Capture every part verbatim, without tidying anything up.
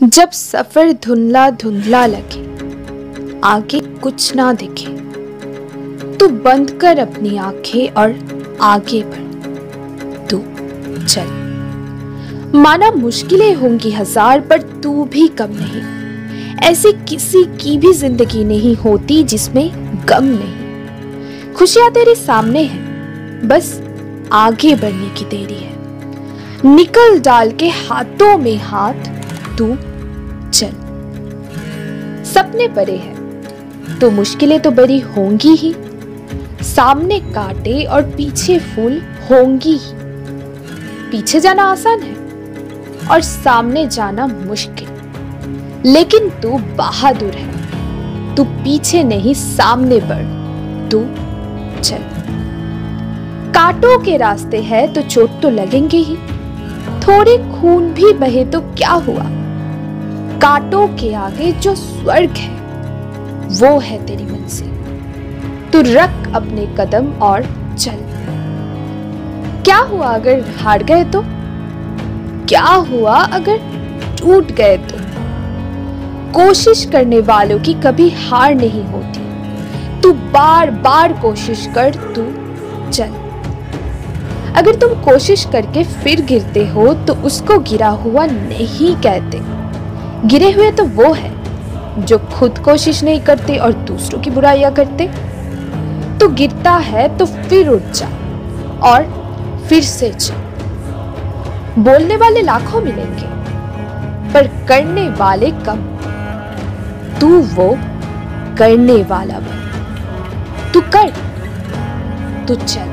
जब सफर धुंधला धुंधला लगे, आगे कुछ ना दिखे, तो बंद कर अपनी आंखें और आगे बढ़, तू चल। माना मुश्किलें होंगी हजार, पर तू भी कम नहीं। ऐसी किसी की भी जिंदगी नहीं होती जिसमें गम नहीं। खुशियां तेरे सामने हैं, बस आगे बढ़ने की देरी है। निकल डाल के हाथों में हाथ, तू चल। सपने बड़े हैं तो मुश्किलें तो बड़ी होंगी ही। सामने कांटे और पीछे फूल होंगी ही। पीछे जाना आसान है और सामने जाना मुश्किल, लेकिन तू बहादुर है। तू पीछे नहीं, सामने बढ़, तू चल। कांटों के रास्ते है तो चोट तो लगेंगे ही। थोड़े खून भी बहे तो क्या हुआ, कांटों के आगे जो स्वर्ग है वो है तेरी मंजिल। तू रख अपने कदम और चल। क्या हुआ अगर हार गए तो? क्या हुआ अगर टूट गए तो? कोशिश करने वालों की कभी हार नहीं होती। तू बार बार कोशिश कर, तू चल। अगर तुम कोशिश करके फिर गिरते हो तो उसको गिरा हुआ नहीं कहते। गिरे हुए तो वो है जो खुद कोशिश नहीं करते और दूसरों की बुराइयां करते। तो गिरता है तो फिर उठ जा और फिर से चल। बोलने वाले लाखों मिलेंगे पर करने वाले कम। तू वो करने वाला बन। तू कर, तू चल।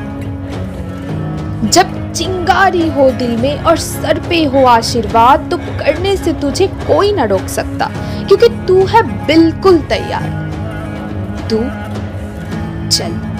जब चिंगारी हो दिल में और सर पे हो आशीर्वाद, तो करने से तुझे कोई ना रोक सकता, क्योंकि तू है बिल्कुल तैयार। तू चल।